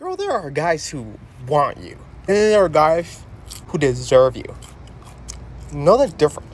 Girl, there are guys who want you. And then there are guys who deserve you. Know the difference.